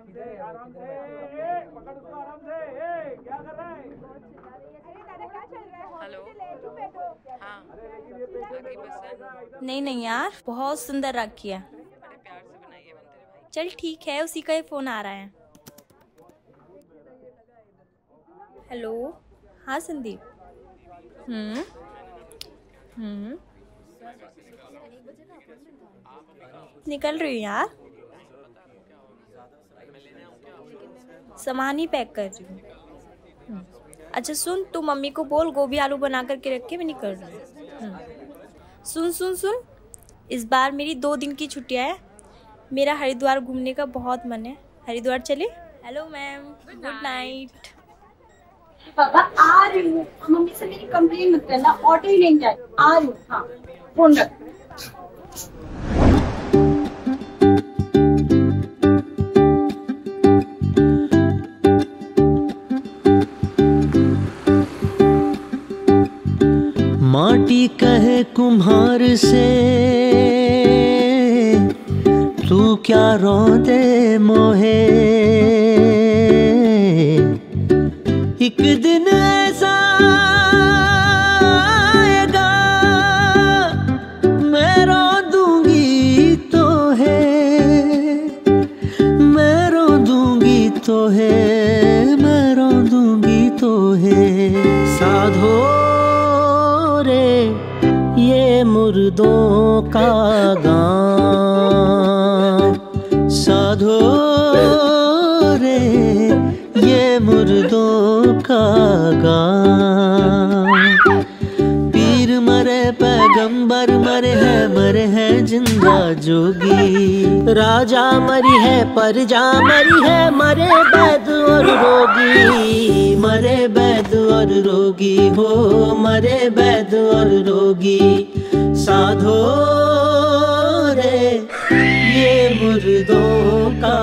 आराम से पकड़ उसको आराम से। क्या कर रहा है? हेलो। हाँ नहीं नहीं यार, बहुत सुंदर रखी है। बड़े प्यार से बनाई है तेरे भाई। चल ठीक है, उसी का ही फोन आ रहा है। हेलो। हाँ संदीप। निकल रही हूँ यार, सामान ही पैक कर रही हूँ। अच्छा सुन, तू मम्मी को बोल गोभी आलू बना करके रख के, मैं निकल रही हूँ। सुन सुन सुन, इस बार मेरी 2 दिन की छुट्टियाँ है। मेरा हरिद्वार घूमने का बहुत मन है, हरिद्वार चले? Hello ma'am, good night. Papa आ रही हूँ, मम्मी से मेरी कंप्लेन मत करना, ऑटो ही नहीं जाए, आ रही हूँ। हाँ फोन रख। माटी कहे कुम्हार से तू क्या रोंदे मोहे, एक दिन ऐसा आएगा मैं रो दूंगी तो है, मैं रो दूंगी तो है, मैं रो दूंगी तो है। साधो ये मुर्दों का गाँव, साधो रे ये मुर्दों का गाँव। पीर मरे पैगंबर मरे हैं जिंदा जोगी, राजा मरी है प्रजा मरी है, मरे वैद और रोगी, मरे वैद और रोगी हो, मरे वैद और रोगी। साधो रे ये मुर्दों का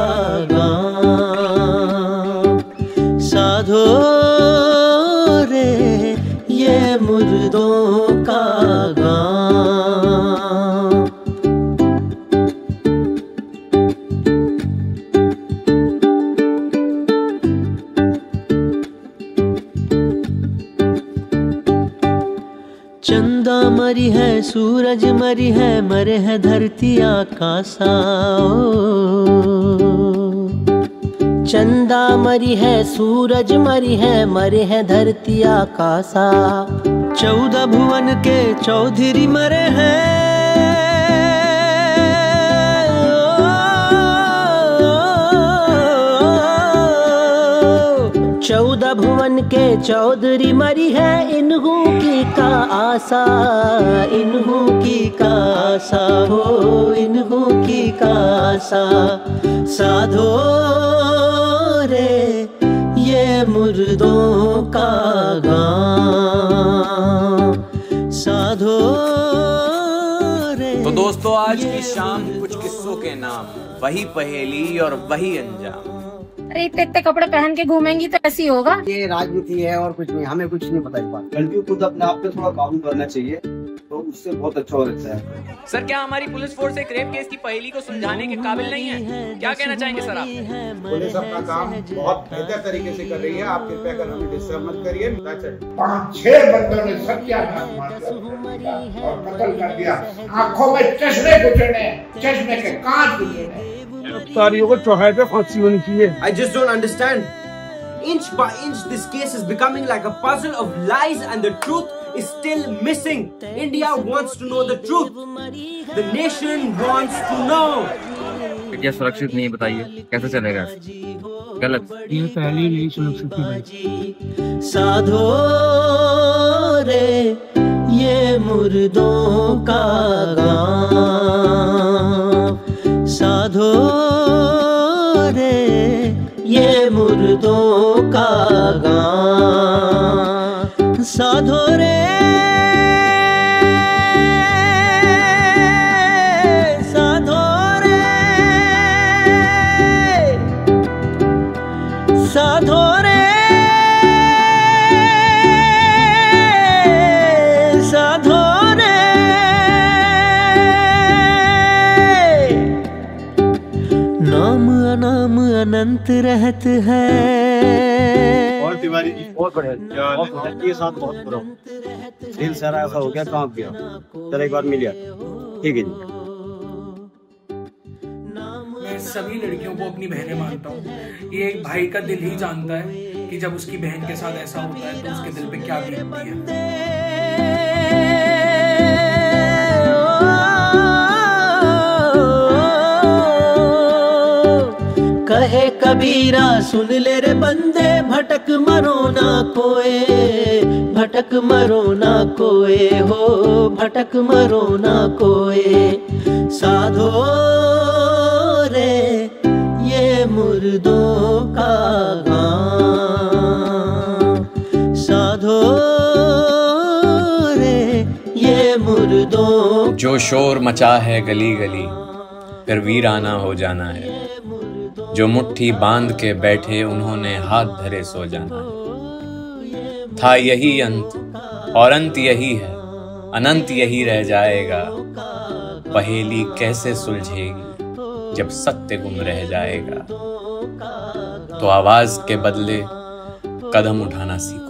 गाँव, साधो रे ये मुर्दों का गाँव। चंदा मरी है सूरज मरी है, मरे है धरती आकाशा। चंदा मरी है सूरज मरी है, मरे है धरती आकाशा। 14 भुवन के चौधरी मरे हैं, 14 भुवन के चौधरी मरी है, इन्हू की का आशा, इन्हू की का आशा हो, इन्हू की का आशा। साधो रे ये मुर्दों का गाँव, साधो रे। तो दोस्तों आज की शाम कुछ किस्सों के नाम, वही पहेली और वही अंजाम। अरे इतने कपड़े पहन के घूमेंगी तो ऐसी होगा। ये राजनीति है और कुछ नहीं, हमें कुछ नहीं पता इस बात। लड़कियों को खुद अपने आप पे थोड़ा काबू करना चाहिए, तो उससे बहुत अच्छा हो रहता है। सर क्या हमारी पुलिस फोर्स एक रेप केस की पहेली को सुलझाने के काबिल नहीं है? क्या कहना चाहेंगे सर आप? पुलिस अपना काम बहुत बेहतर तरीके से कर रही है, आप कृपया कर हमें डिस्टर्ब मत करिए। 5-6 बंदों ने सत्यानाश मार दिया और कत्ल कर दिया, आंखों में चश्मे गुजरने, चश्मे के कांच गुजरने। गिरफ्तारियों को चौहान पे फांसी होनी चाहिए। I just don't understand. Inch by inch, this case is becoming like a puzzle of lies, and the truth is still missing. India wants to know the truth. The nation wants to know. क्या सुरक्षित नहीं बताइए, कैसे चलेगा? गलत, ये पहले नहीं सुरक्षित है। साधो रे ये मुर्दों का गाँव, साधो रे ये मुर्दों का गाँव। साधो रे साधो रे साधो रे साधो रे। नाम नाम अनंत रहत है। और तिवारी जी बहुत बढ़िया, ये साथ बहुत बुरा दिल सारा ऐसा हो गया, कांप गया। चलो एक बार मिल गया, ठीक है जी। मैं सभी लड़कियों को अपनी बहनें मानता हूँ। ये एक भाई का दिल ही जानता है कि जब उसकी बहन के साथ ऐसा होता है तो उसके दिल पे क्या बीतती है। कहे कबीरा सुन ले रे बंदे, भटक मरो ना कोए, भटक मरो ना कोए हो, भटक मरो ना कोए। साधो रे ये मुर्दों का गान, साधो रे ये मुर्दों। जो शोर मचा है गली गली फिर वीराना हो जाना है। जो मुट्ठी बांध के बैठे उन्होंने हाथ धरे सो जाना है। था यही अंत और अंत यही है, अनंत यही रह जाएगा। पहेली कैसे सुलझेगी जब सत्य गुम रह जाएगा। तो आवाज के बदले कदम उठाना सीखो।